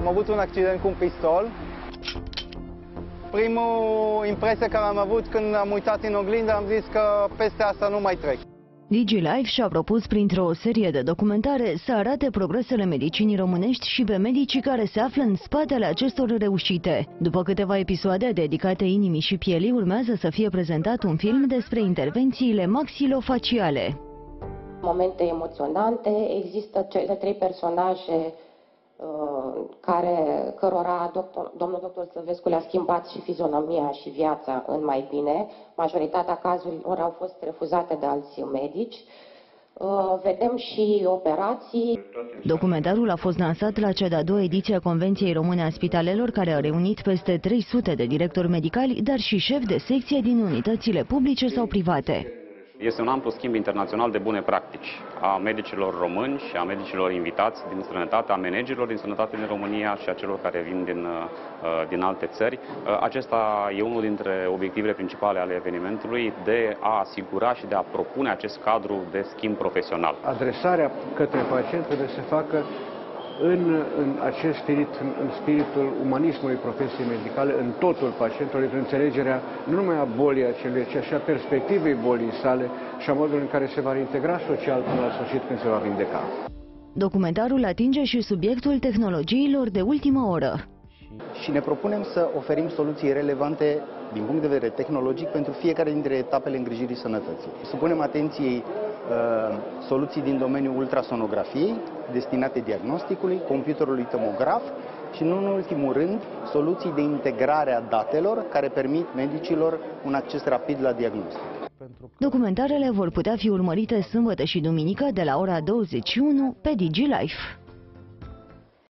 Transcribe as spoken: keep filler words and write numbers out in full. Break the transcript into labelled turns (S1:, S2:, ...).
S1: Am avut un accident cu un pistol. Primul impresie care am avut când am uitat în oglindă, am zis că peste asta nu mai trec.
S2: DigiLife și-a propus printr-o serie de documentare să arate progresele medicinii românești și pe medicii care se află în spatele acestor reușite. După câteva episoade dedicate inimii și pielii, urmează să fie prezentat un film despre intervențiile maxilofaciale.
S3: Momente emoționante, există cele trei personaje care, cărora doctor, domnul doctor Săvescu le-a schimbat și fizionomia și viața în mai bine. Majoritatea cazurilor au fost refuzate de alți medici. Vedem și operații.
S2: Documentarul a fost lansat la cea de-a doua ediție a Convenției Române a Spitalelor, care a reunit peste trei sute de directori medicali, dar și șefi de secție din unitățile publice sau private.
S4: Este un amplu schimb internațional de bune practici a medicilor români și a medicilor invitați din străinătate, a managerilor din străinătate din România și a celor care vin din, din alte țări. Acesta e unul dintre obiectivele principale ale evenimentului, de a asigura și de a propune acest cadru de schimb profesional.
S5: Adresarea către pacient trebuie să se facă în, în acest spirit, în, în spiritul umanismului profesiei medicale, în totul pacientului, în înțelegerea nu numai a bolii acelei, ci și a perspectivei bolii sale și a modului în care se va reintegra social până la sfârșit când se va vindeca.
S2: Documentarul atinge și subiectul tehnologiilor de ultimă oră.
S6: Și ne propunem să oferim soluții relevante din punct de vedere tehnologic pentru fiecare dintre etapele îngrijirii sănătății. Supunem atenției uh, soluții din domeniul ultrasonografiei, destinate diagnosticului, computerului tomograf și, nu în ultimul rând, soluții de integrare a datelor care permit medicilor un acces rapid la diagnostic.
S2: Documentarele vor putea fi urmărite sâmbătă și duminică de la ora douăzeci și unu pe DigiLife.